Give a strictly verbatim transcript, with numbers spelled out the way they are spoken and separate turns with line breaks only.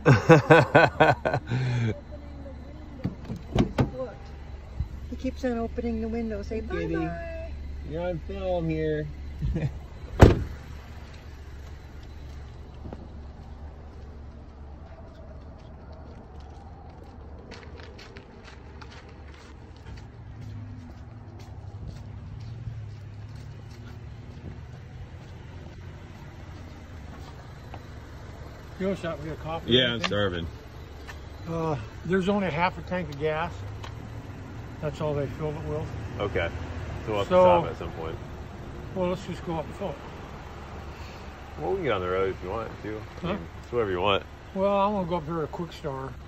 Look, he keeps on opening the window. Say bye bye.
You're on film here.
You want shot me a coffee?
Yeah, I'm starving.
Uh, there's only half a tank of gas. That's all they filled it with.
Okay. So we'll have
So-
to stop at some point.
Well, let's just go up and fill it.
Well, we can get on the road if you want to. I
Huh?
mean, it's whatever you want.
Well, I'm gonna go up here to Quick Star